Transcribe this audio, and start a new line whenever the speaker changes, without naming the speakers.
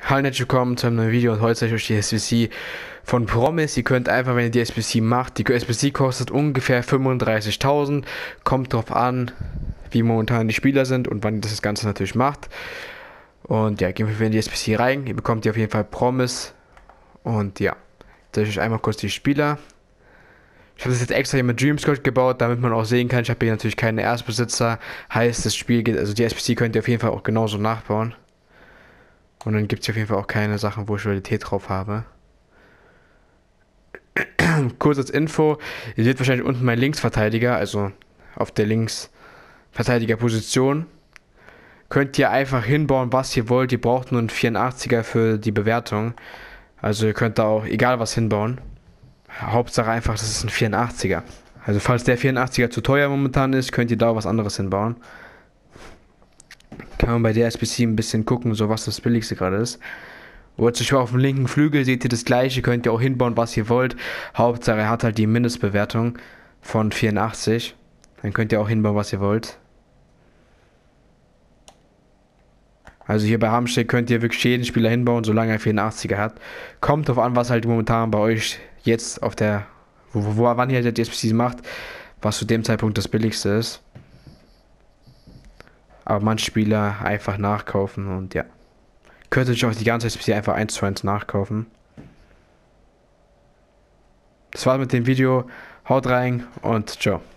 Hallo und herzlich willkommen zu einem neuen Video und heute zeige ich euch die SBC von Promise. Ihr könnt einfach, wenn ihr die SBC macht, die SBC kostet ungefähr 35.000, kommt drauf an, wie momentan die Spieler sind und wann ihr das Ganze natürlich macht. Und ja, gehen wir in die SBC rein, ihr bekommt hier auf jeden Fall Promise und ja, zeige ich euch einmal kurz die Spieler. Ich habe das jetzt extra hier mit Dreamscott gebaut, damit man auch sehen kann, ich habe hier natürlich keine Erstbesitzer, heißt das Spiel geht, also die SBC könnt ihr auf jeden Fall auch genauso nachbauen. Und dann gibt es auf jeden Fall auch keine Sachen, wo ich Realität drauf habe. Kurz als Info, ihr seht wahrscheinlich unten meinen Linksverteidiger, also auf der Linksverteidigerposition. Könnt ihr einfach hinbauen, was ihr wollt. Ihr braucht nur einen 84er für die Bewertung. Also ihr könnt da auch egal was hinbauen. Hauptsache einfach, das ist ein 84er. Also falls der 84er zu teuer momentan ist, könnt ihr da auch was anderes hinbauen. Kann man bei der SBC ein bisschen gucken, so was das billigste gerade ist. Und zum Beispiel auf dem linken Flügel seht ihr das gleiche, könnt ihr auch hinbauen, was ihr wollt. Hauptsache er hat halt die Mindestbewertung von 84. Dann könnt ihr auch hinbauen, was ihr wollt. Also hier bei Hamstedt könnt ihr wirklich jeden Spieler hinbauen, solange er 84er hat. Kommt drauf an, was halt momentan bei euch jetzt auf der, wann ihr halt die SBC macht, was zu dem Zeitpunkt das billigste ist. Aber manche Spieler einfach nachkaufen und ja. Könnt ihr euch auch die ganze SBC einfach 1:1 nachkaufen. Das war's mit dem Video. Haut rein und ciao.